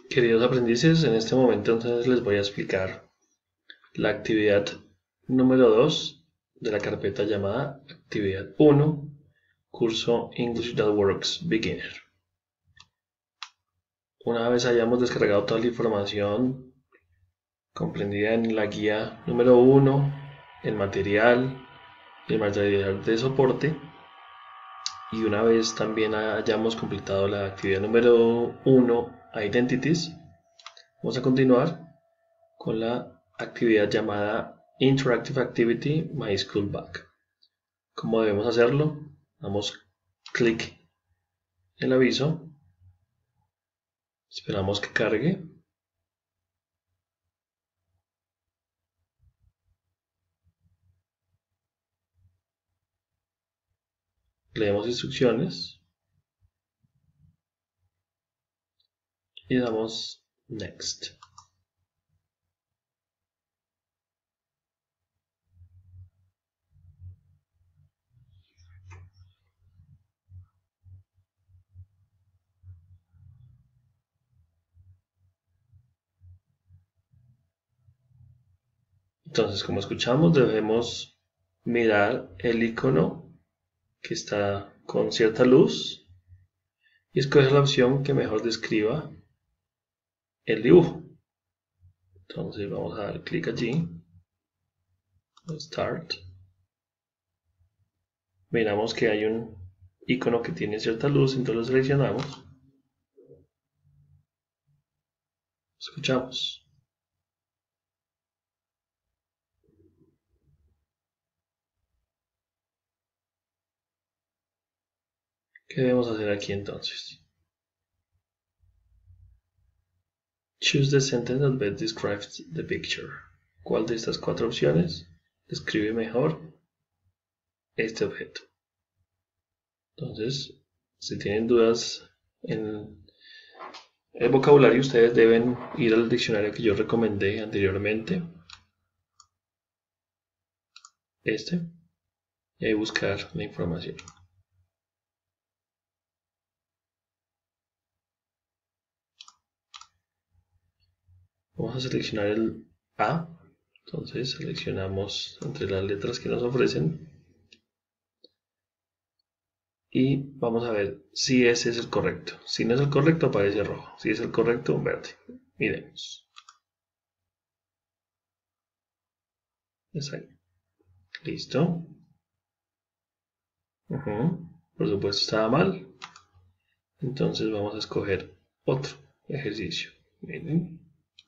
Queridos aprendices, en este momento entonces les voy a explicar la actividad número 2 de la carpeta llamada actividad 1, curso English That Works Beginner. Una vez hayamos descargado toda la información comprendida en la guía número 1, el material de soporte, y una vez también hayamos completado la actividad número 1, Identities, vamos a continuar con la actividad llamada Interactive Activity My School Bag. ¿Cómo debemos hacerlo? Damos clic en el aviso, esperamos que cargue. Leemos instrucciones y damos Next. Entonces, como escuchamos, debemos mirar el icono que está con cierta luz y escoger la opción que mejor describa el dibujo. Entonces vamos a dar clic allí, Start. Miramos que hay un icono que tiene cierta luz, entonces lo seleccionamos. Escuchamos. ¿Qué debemos hacer aquí entonces? Choose the sentence that best describes the picture. ¿Cuál de estas 4 opciones describe mejor este objeto? Entonces, si tienen dudas en el vocabulario, ustedes deben ir al diccionario que yo recomendé anteriormente, y ahí buscar la información. Vamos a seleccionar el A, entonces seleccionamos entre las letras que nos ofrecen y vamos a ver si ese es el correcto. Si no es el correcto, aparece rojo. Si es el correcto, verde. Miremos. Es ahí. Listo. Por supuesto estaba mal. Entonces vamos a escoger otro ejercicio. Miren.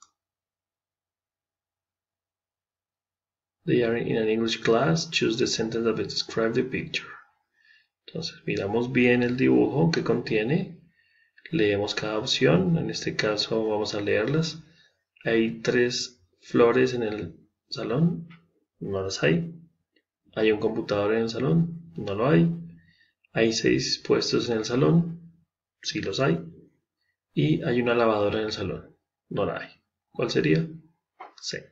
They are in an English class. Choose the sentence that best describes the picture. Entonces miramos bien el dibujo que contiene. Leemos cada opción. En este caso vamos a leerlas. Hay 3 flores en el salón. No las hay. Hay un computador en el salón. No lo hay. Hay 6 puestos en el salón. Sí los hay. Y hay una lavadora en el salón. No la hay. ¿Cuál sería? C.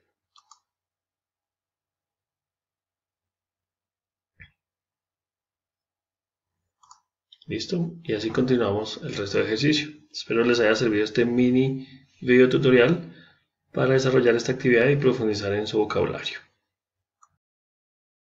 ¿Listo? Y así continuamos el resto del ejercicio. Espero les haya servido este mini video tutorial para desarrollar esta actividad y profundizar en su vocabulario.